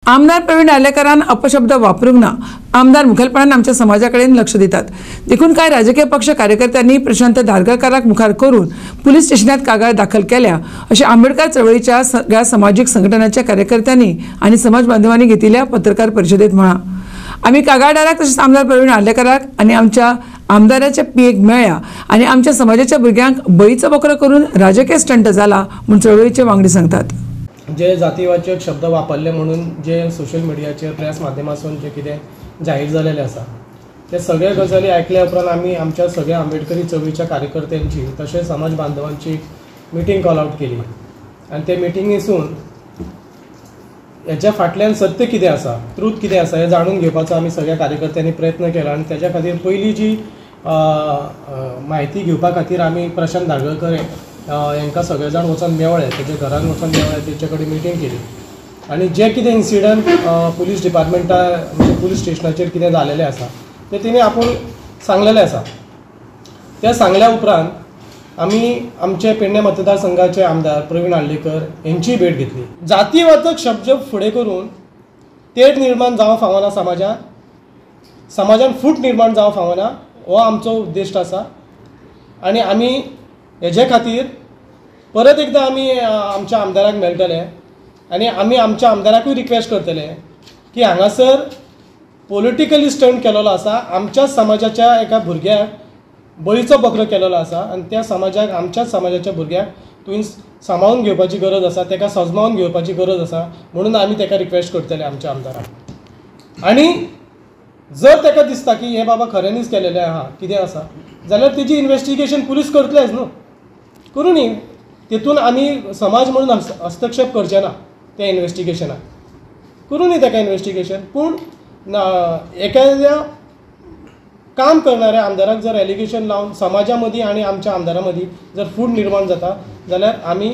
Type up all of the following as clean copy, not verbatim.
आमदार प्रवीण आलेकरान अपशब्द वापरूंक ना। आमदार मुखेलपणान आमच्या समाजाकडेन लक्ष दितात। देखून कांय राजकीय पक्ष कार्यकर्त्यांनी प्रशांत धारगळकाराक मुखार करून पुलीस स्टेशनात कागाळ दाखल केल्या, अशें आंबेडकर चळवळीच्या सगळ्या सामाजिक संघटनांच्या कार्यकर्त्यांनी आनी समाज बांधवांनी घेतिल्ल्या पत्रकार परिशदेंत म्हळां। आमी कागाळदाराक तशेंच आमदार प्रवीण आलेकराक आनी आमच्या आमदाराच्या पियेक मेळ्ळ्या आनी आमच्या समाजाच्या भुरग्यांक बळीचो बकरो करून राजकीय स्टंट जाला म्हूण चळवळीचे वांगडी सांगतात। जे जातीवाचक शब्द वापरले म्हणून जे सोशल मिडियाचेर प्रेस माध्यमांतसून जे कितें जाहीर जालेले आसा ते सगळे गजाली आयकल्या उपरांत आमी आमच्या सगळ्या आंबेडकरी चळवळीच्या कार्यकर्त्यांची तशेंच समाज बांधवांची मिटींग कॉल आउट केली आनी ते मिटिंगेसून हेच्या फाटल्यान सत्य कितें आसा, ट्रूथ कितें आसा हें जाणून घेवपाचो आमी सगळ्या कार्यकर्त्यांनी प्रयत्न केला आनी तेच्या खातीर पयली जी म्हायती घेवपा खातीर आमी प्रशांत धारगळकर हांकां सगळे जाण वचून मेवळे, तेच्या घरान वचून मेवळे, तेचे कडेन मिटींग केली आनी जे कितें इन्सिडंट पुलीस डिपार्टमेंटा म्हणजे पुलीस स्टेशनाचेर कितें जालेलें आसा ते तेणी आपूण सांगलेलें आसा। ते सांगल्या उपरांत आमी आमचे पेडणे मतदारसंघाचे आमदार प्रवीण आल्लेकर यांची भेट घेतली। जातीवाचक शब्द फुडें करून तेढ निर्माण जावं फावना, समाजान फूट निर्माण जावं फावना हो आमचो उद्देश आसा आनी आमी हेजे खातीर परत एकदां आमी आमच्या आमदाराक मेळटले आनी आमी आमच्या आमदाराकूय रिक्वेस्ट करतले की हांगासर पॉलिटिकली स्टंट केलेलो आसा, आमच्या समाजाच्या एका भुरग्याक बळीचो बकरो केलेलो आसा आनी त्या समाजाक, आमच्याच समाजाच्या भुरग्याक तुवें सांबाळून घेवपाची गरज आसा, ताका सजमावून घेवपाची गरज आसा म्हणून आमी ताका रिक्वेस्ट करतले आमच्या आमदाराक। आनी जर ताका दिसता की हें बाबा खऱ्यांनीच केलेलें आहा, कितें आसा जाल्यार तेजी इन्वेस्टिगेशन पुलीस करतलेच न्हू, करूं न्ही, तेतून आमी समाज म्हणून हस्तक्षेप करचे ना त्या इन्वेस्टिगेशनाक, करूं न्ही ताका इन्वेस्टिगेशन। पूण एखाद्या काम करणाऱ्या आमदाराक जर एलिगेशन लावन समाजा मदीं आनी आमच्या आमदारा मदीं जर फूट निर्माण जाता जाल्यार आमी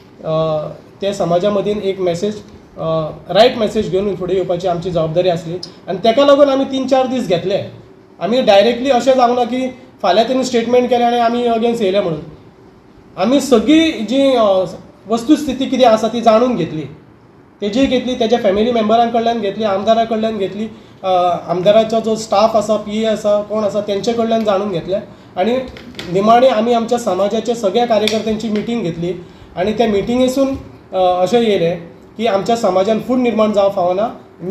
ते समाजा मदीं एक मेसेज, रायट मेसेज घेवन फुडें येवपाची आमची जबाबदारी आसली आनी ताका लागून आमी 3-4 दीस घेतले। आमी डायरेक्टली अशें जावंक ना की फाल्यां तेणी स्टेटमेंट केलें आनी आमी अगेन्स्ट येयले म्हणून। आमी सगळी जी वस्तुस्थिती कितें आसा ती जाणून घेतली, तेजी घेतली, तेज्या फॅमिली मेंबरां कडल्यान घेतली, आमदारा कडल्यान घेतली, आमदाराचो जो स्टाफ आसा, PA आसा, कोण आसा तेंचे कडल्यान जाणून घेतले आनी निमाणी आमी आमच्या समाजाच्या सगळ्या कार्यकर्त्यांची मिटींग घेतली आनी त्या मिटिंगेसून अशें येयलें की आमच्या समाजान फूट निर्माण जावं फावना,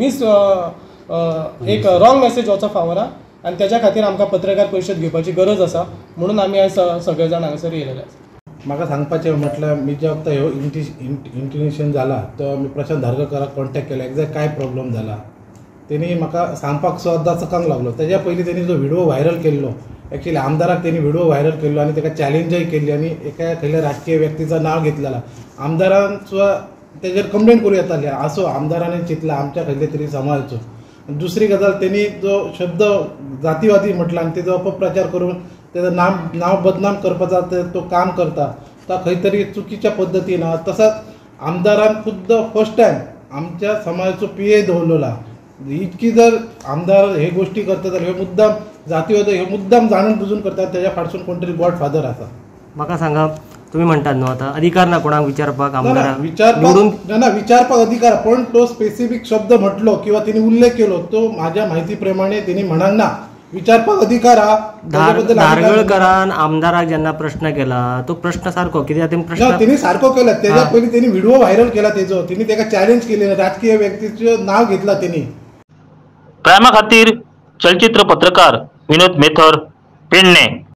एक रॉंग मेसेज वचो फावना आनी तेज्या खातीर आमकां पत्रकार परिशद घेवपाची गरज आसा म्हणून आमी आयज सगळे जाण हांगासर येयलेले आसा। म्हाका सांगपाचें म्हटल्यार मी जे वखदां ह्यो इंटिमेशन जाला तो मी प्रशांत धारगळकराक कॉन्टॅक्ट केला, एक्झॅक्ट काय प्रॉब्लेम जाला तेणी म्हाका सांगपाक सुद्दां चकांक लागलो। तेज्या पयलीं तेणी जो व्हिडिओ व्हायरल केल्लो, एक्चुअली आमदाराक तेणी व्हिडिओ व्हायरल केल्लो आनी ताका चॅलेंजय केल्ली आनी एका खंयच्या राजकीय व्यक्तीचं नांव घेतलेला, आमदारान सुद्दां तेजेर कंप्लेंट करूं येताली। असो आमदारांनी चिंतला आमच्या खंयच्या तरी समाजाचो। दुसरी गजाल तेणी जो शब्द जातीवादी म्हटला आनी तेजो अपप्रचार करून तेजो नाव बदनाम करपाचा तो काम करता, तो खंय तरी चुकीच्या पद्दतीन। तसोच आमदारान खुद्द फर्स्ट टायम आमच्या समाजाचो PA दवरलेला। इतकी जर आमदार हे गोष्टी करता जाल्यार हे मुद्दाम जातीवाद हे मुद्दाम जाणून बुजून करतात, तेज्या फाटसून कोण तरी गॉडफादर आसा। म्हाका सांगा, तुम्ही म्हणतात न्हू आता अधिकार ना कोणाक विचारपाक, आमदाराक विचारपाक अधिकार, पण तो स्पेसिफिक शब्द म्हटलो किंवा तिने उल्लेख केलो तो माझ्या माहिती प्रमाणे तिने म्हणांक ना। विचारपाक अधिकार हा। धारगळकरान आमदाराक जेन्ना प्रश्न केला तो प्रश्न सारको, कित्याक प्रश्न तिने सारको केला। तेज्या पयलीं तिने व्हिडिओ व्हायरल केला तेजो, तिने ताका चॅलेंज केले, राजकीय व्यक्तीचें नाव घेतला तिने। प्रायमा खातीर चलचित्र पत्रकार विनोद मेथर, पेडणे।